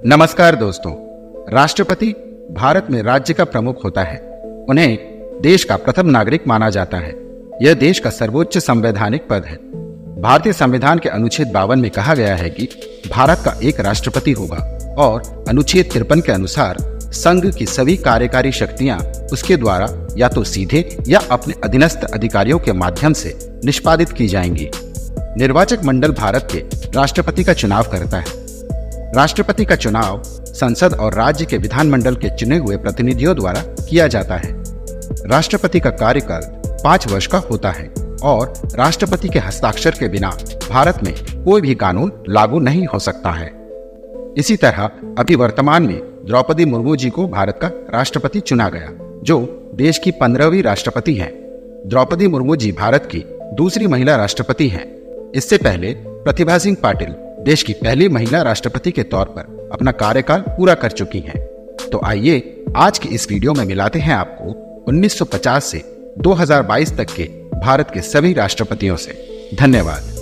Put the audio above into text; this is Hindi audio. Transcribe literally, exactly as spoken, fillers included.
नमस्कार दोस्तों। राष्ट्रपति भारत में राज्य का प्रमुख होता है। उन्हें देश का प्रथम नागरिक माना जाता है। यह देश का सर्वोच्च संवैधानिक पद है। भारतीय संविधान के अनुच्छेद बावन में कहा गया है कि भारत का एक राष्ट्रपति होगा और अनुच्छेद तिरपन के अनुसार संघ की सभी कार्यकारी शक्तियां उसके द्वारा या तो सीधे या अपने अधीनस्थ अधिकारियों के माध्यम से निष्पादित की जाएंगी। निर्वाचक मंडल भारत के राष्ट्रपति का चुनाव करता है। राष्ट्रपति का चुनाव संसद और राज्य के विधानमंडल के चुने हुए प्रतिनिधियों द्वारा किया जाता है। राष्ट्रपति का कार्यकाल पांच वर्ष का होता है और राष्ट्रपति के हस्ताक्षर के बिना भारत में कोई भी कानून लागू नहीं हो सकता है। इसी तरह अभी वर्तमान में द्रौपदी मुर्मू जी को भारत का राष्ट्रपति चुना गया, जो देश की पंद्रहवीं राष्ट्रपति हैं। द्रौपदी मुर्मू जी भारत की दूसरी महिला राष्ट्रपति हैं। इससे पहले प्रतिभा सिंह पाटिल देश की पहली महिला राष्ट्रपति के तौर पर अपना कार्यकाल पूरा कर चुकी हैं। तो आइए आज की इस वीडियो में मिलाते हैं आपको उन्नीस सौ पचास से दो हज़ार बाईस तक के भारत के सभी राष्ट्रपतियों से। धन्यवाद।